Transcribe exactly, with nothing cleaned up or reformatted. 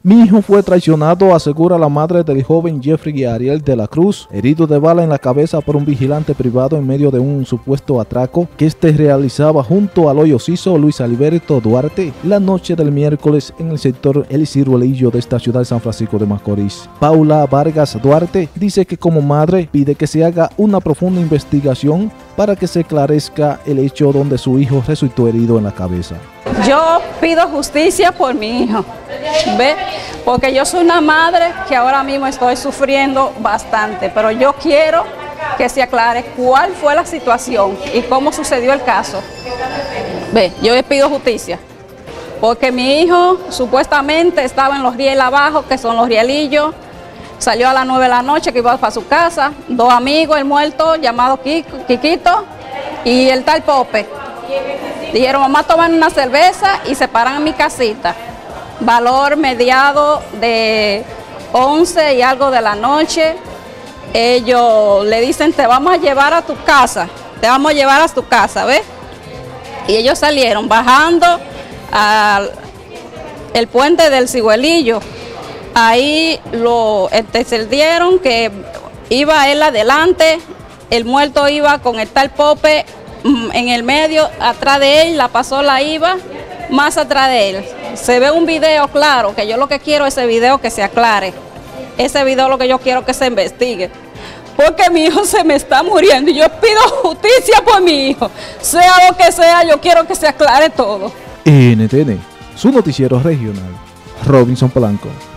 Mi hijo fue traicionado, asegura la madre del joven Jeffrey Ariel de la Cruz, herido de bala en la cabeza por un vigilante privado en medio de un supuesto atraco que este realizaba junto al hoyo Ciso Luis Alberto Duarte la noche del miércoles en el sector El Ciruelillo de esta ciudad de San Francisco de Macorís. Paula Vargas Duarte dice que como madre pide que se haga una profunda investigación para que se esclarezca el hecho donde su hijo resultó herido en la cabeza. Yo pido justicia por mi hijo, ¿ve? Porque yo soy una madre que ahora mismo estoy sufriendo bastante, pero yo quiero que se aclare cuál fue la situación y cómo sucedió el caso. Ve, yo le pido justicia, porque mi hijo supuestamente estaba en los rieles abajo, que son los rielillos, salió a las nueve de la noche que iba para su casa, dos amigos, el muerto llamado Kiko, Kikito y el tal Pope. Dijeron, mamá, toman una cerveza y se paran en mi casita. Valor mediado de once y algo de la noche. Ellos le dicen, te vamos a llevar a tu casa, te vamos a llevar a tu casa, ¿ves? Y ellos salieron bajando al el puente del Ciruelillo. Ahí lo entendieron que iba él adelante, el muerto iba con el tal Pope en el medio, atrás de él, la pasola iba más atrás de él. Se ve un video claro, que yo lo que quiero es ese video que se aclare. Ese video lo que yo quiero que se investigue. Porque mi hijo se me está muriendo y yo pido justicia por mi hijo. Sea lo que sea, yo quiero que se aclare todo. N T N, su noticiero regional, Robinson Polanco.